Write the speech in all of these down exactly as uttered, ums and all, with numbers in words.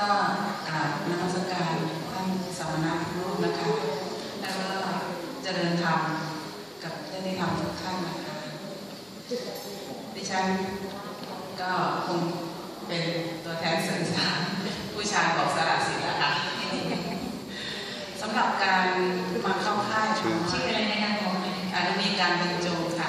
ก็กราบนมัสการท่านสมณะทุกรูปนะคะแล้วก็เจริญธรรมกับได้ได้ธรรมทุกท่านนะคะดิฉันก็คงเป็นตัวแทนสื่อสารผู้ชายบอกสละสิทธิ์นะคะสำหรับการมาเข้าค่ายชื่ออะไรนะคะผมอาจจะมีการบรรจงค่ะ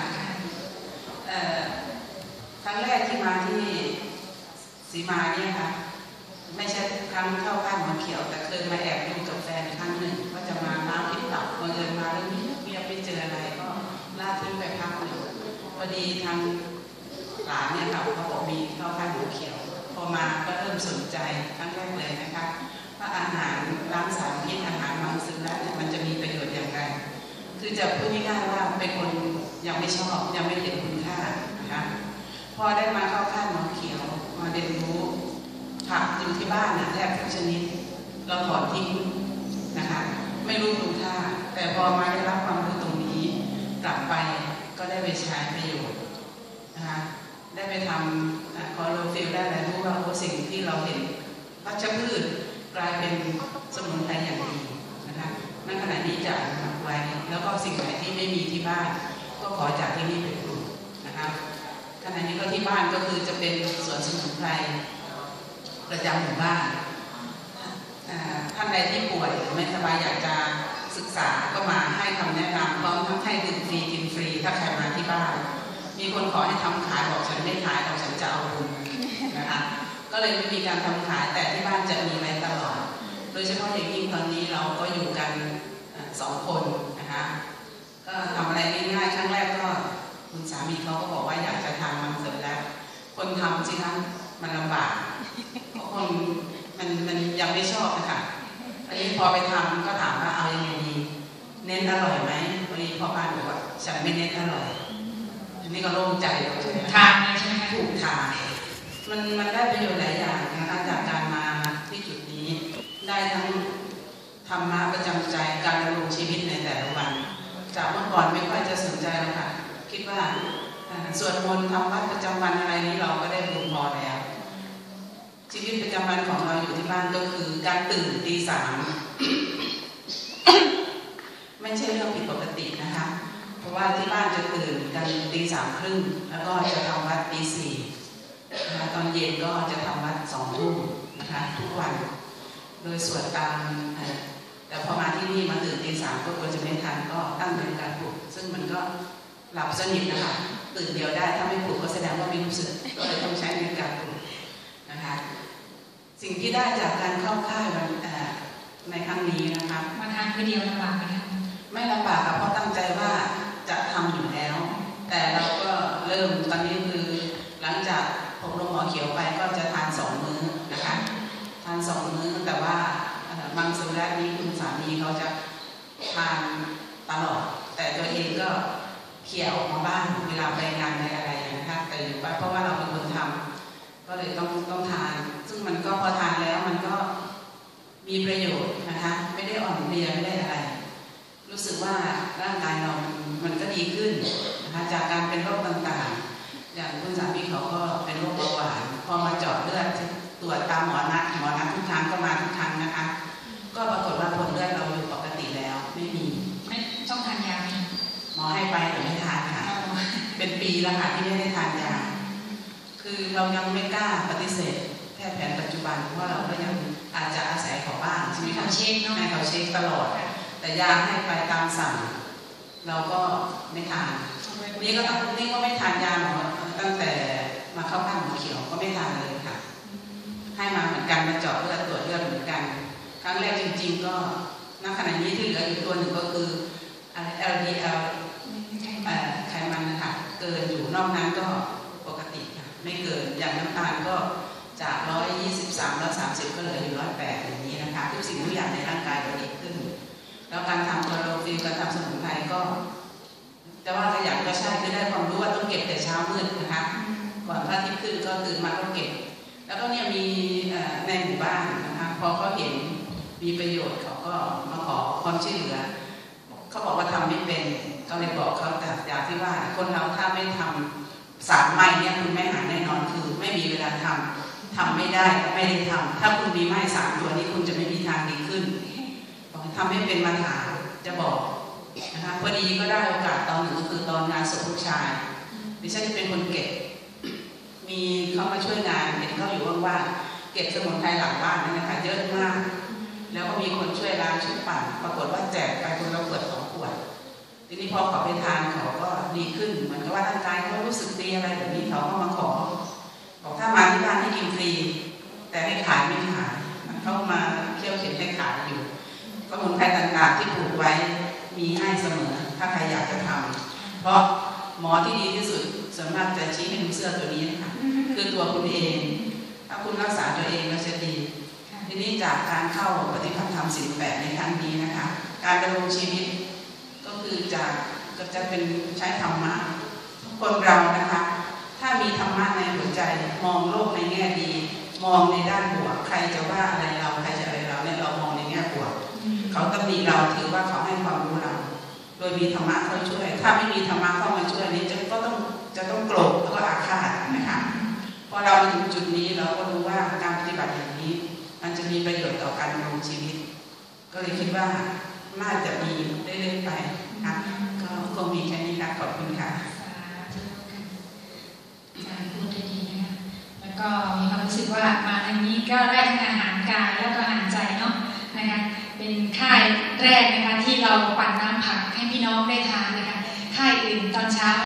ครั้งแรกที่มาที่สีมาเนี่ยค่ะไม่ใช่ครั้งเข้าค่ายหมอเขียวแต่เคยมาแอบดูกับแฟนครั้งหนึ่งก็จะมาน้ำพิษตับบังเอิญมาแล้วเงียบไม่เจออะไรก็ล่าทิ้งไปพักหนึ่งพอดีทางหลานเนี่ยค่ะเขาบอกมีเข้าค่ายหมอเขียวพอมาก็เริ่มสนใจครั้งแรกเลยนะคะว่าอาหารล้างสารพิษอาหารมังสวิรัติเนี่ยมันจะมีประโยชน์อย่างไรคือจะพูดง่ายๆว่าเป็นคนยังไม่ชอบยังไม่เห็นคุณค่านะคะพอได้มาเข้าค่ายหมอเขียวมาเรียนรู้ผักอยู่ที่บ้านนะแทบทุกชนิดเราถอนทิ้งนะคะไม่รู้คุณค่าแต่พอมาได้รับความรู้ตรงนี้กลับไปก็ได้ไปใช้ประโยชน์นะคะได้ไปทำคอโลฟิลได้แล้วรู้ว่าสิ่งที่เราเห็นวัชพืชกลายเป็นสมุนไพรอย่างดีนะคะในขณะนี้จะทำไว้แล้วก็สิ่งไหนที่ไม่มีที่บ้านก็ขอจากที่นี่ไปปลูกนะคะขณะนี้ก็ที่บ้านก็คือจะเป็นสวนสมุนไพรประจำหมู่บ้านท่านใดที่ป่วยหรือไม่สบายอยากจะศึกษาก็มาให้คำแนะนำพร้อมทั้งให้ดื่มฟรีกินฟรีถ้าใครมาที่บ้านมีคนขอให้ทำขายบอกฉันไม่ขายบอกฉันจะเอาบุญนะคะก็เลยไม่มีการทำขายแต่ที่บ้านจะมีไว้ตลอดโดยเฉพาะอย่างยิ่งตอนนี้เราก็อยู่กันสองคนนะคะก็ทำอะไรง่ายๆครั้งแรกก็คุณสามีเขาก็บอกว่าอยากจะทานมังสวิรัติคนทำจริงๆมันลำบากเพราะคนมันมันยังไม่ชอบนะคะอันนี้พอไปทำก็ถามว่าเอายังไงดีเน้นอร่อยไหมวันนี้พ่อบ้านบอกว่าฉันไม่เน้นอร่อยอันนี้ก็โล่งใจทานใช่ไหมถูกทานมันมันได้ประโยชน์หลายอย่างนะคะจากการมาที่จุดนี้ได้ทั้งธรรมะประจำใจการดำรงชีวิตในแต่ละวันจากเมื่อก่อนไม่ค่อยจะสนใจแล้วค่ะคิดว่าสวดมนต์ทำวัดประจำวันอะไรนี้เราก็ได้บุญพอแล้วชีวิตประจำวันของเราอยู่ที่บ้านก็คือการตื่นตีสามไม่ใช่เรื่องผิดปกตินะคะเพราะว่าที่บ้านจะตื่นกันตีสามครึ่งแล้วก็จะทำวัดตีสี่ตอนเย็นก็จะทำวัดสองทุ่มนะคะทุกวันโดยสวดตามแต่พอมาที่นี่มาตื่นตีสามก็กลัวจะไม่ทันก็ตั้งเป็นการปลุกซึ่งมันก็หลับสนิทนะคะตื่นเดียวได้ถ้าไม่ปลุกก็แสดงว่าไม่รู้สึกก็เลยต้องใช้เป็นการปลุกนะคะสิ่งที่ได้จากการเข้าค่ายวันในครั้งนี้นะคะมาทานคนเดียวลำบากไหมคะไม่ลำบากค่ะเพราะตั้งใจว่าจะทำอยู่แล้วแต่เราก็เริ่มตอนนี้คือหลังจากอบรมหมอเขียวไปก็จะทานสองมื้อนะคะทานสองมื้อแต่ว่ามังสวิรัตินี้คุณสามีเขาจะทานตลอดแต่ตัวเองก็เขี่ยออกมาบ้างเวลาไปงานในอะไรนะคะแต่อยู่บ้านเพราะว่าเราเป็นคนทำก็เลยต้องต้องทานซึ่งมันก็พอทานแล้วมันก็มีประโยชน์นะคะไม่ได้อ่อนเพลียไม่ได้อะไรรู้สึกว่าร่างกายเรามันก็ดีขึ้นนะคะจากการเป็นโรคต่างๆอย่างคุณสามีเขาก็เป็นโรคเบาหวานพอมาเจาะเลือดตรวจตามหมอนัดหมอนัดทุกครั้งก็มาทุกครั้งนะคะก็ปรากฏว่าผลเลือดเราอยู่ปกติแล้วไม่มีไม่ต้องทานยาไหมหมอให้ไปแต่ไม่ทานค่ะเป็นปีแล้วค่ะที่ไม่ได้ทานยาคือเรายังไม่กล้าปฏิเสธแพทย์แผนปัจจุบันเพราะเราก็ยังอาจจะอาศัยเขาบ้างใช่ไหมคะเช็คเนาะให้เขาเช็คตลอดแต่ยาให้ไปตามสั่งเราก็ไม่ทานนี่ก็ต้องนี่ก็ไม่ทานยาหมอตั้งแต่มาเข้าค่ายหมอเขียวก็ไม่ทานเลยค่ะให้มาเหมือนกันมาเจาะเลือดตรวจเลือดเหมือนกันครั้งแรกจริงๆก็ณขณะนี้ที่เหลืออยู่ตัวหนึ่งก็คือ แอล ดี แอล ไขมันนะคะเกินอยู่นอกนั้นก็ปกติค่ะไม่เกินอย่างน้ำตาลก็จากหนึ่งร้อยยี่สิบสาม หนึ่งร้อยสามสิบก็เหลืออยู่หนึ่งร้อยแปดอย่างนี้นะคะทุกสิ่งทุกอย่างในร่างกายเราดีขึ้นแล้วการทำคอโลฟิลการทำสมุนไพรก็แต่ว่าขยันก็ใช่คือได้ความรู้ว่าต้องเก็บแต่เช้ามืดนะคะก่อนพระอาทิตย์ขึ้นก็ตื่นมาก็เก็บแล้วก็เนี่ยมีในหมู่บ้านนะคะพอเขาเห็นมีประโยชน์เขาก็มาขอความช่วยเหลือเขาบอกว่าทำไม่เป็นก็เลยบอกเขาแต่อย่างที่ว่าคนเราถ้าไม่ทำสามไม้เนี่ยคุณไม่หาแน่นอนคือไม่มีเวลาทำทำไม่ได้ไม่ได้ทำถ้าคุณมีไม้สามตัวนี้คุณจะไม่มีทางดีขึ้นทำให้เป็นมาถามจะบอกนะคะพอดีก็ได้โอกาสตอนหนึ่งก็คือตอนงานศพลูกชายดิฉันจะเป็นคนเก็บมีเขามาช่วยงานเห็นเขาอยู่ว่างๆเก็บสมุนไพรหลังบ้านนั่นนะคะเยอะมากแล้วก็มีคนช่วยล้างช่วยปั่นปรากฏว่าแจกไปคนละขวดสองขวดทีนี้พอเขาไปทานเขาก็ดีขึ้นเหมือนกับว่าร่างกายเขารู้สึกดีอะไรแบบนี้เขาก็มาขอบอกถ้ามาที่บ้านให้กินฟรีแต่ให้ขายไม่ขายเขามาเที่ยวเข็นให้ขายอยู่สมุนไพรต่างๆที่ปลูกไว้มีให้เสมอถ้าใครอยากจะทำเพราะหมอที่ดีที่สุดส่วนมากจะชี้ให้ดูเสื้อตัวนี้นะคะคือตัวคุณเองถ้าคุณรักษาตัวเองแล้วจะดีทีนี้จากการเข้าปฏิบัติธรรมศีลแปดในครั้งนี้นะคะการดำรงชีวิตก็คือจะก็จะเป็นใช้ธรรมะคนเรานะคะถ้ามีธรรมะในหัวใจมองโลกในแง่ดีมองในด้านบวกใครจะว่าอะไรเราใครจะอะไรเราเนี่ยเรามองในแง่บวกเขาตำหนิเราถือว่าเขาให้ความรู้เราโดยมีธรรมะเข้าช่วยถ้าไม่มีธรรมะเข้ามาช่วยนี้จะก็ต้องจะต้องโกรธแล้วก็อาฆาตนะคะพอเรามาถึงจุดนี้เราก็รู้ว่าการปฏิบัติอย่างนี้มันจะมีประโยชน์ต่อการดำรงชีวิตก็เลยคิดว่าน่าจะมีเรื่อยๆไปค่ะก็คงมีแค่นี้ค่ะขอบคุณค่ะพูดได้ดีนะคะแล้วก็มีความรู้สึกว่ามาในนี้ก็ได้ทั้งอาหารกายแล้วก็อาหารใจเนาะนะคะเป็นค่ายแรกนะคะที่เราปั่นน้ำผักให้พี่น้องได้ทานนะคะค่ายอื่นตอนเช้า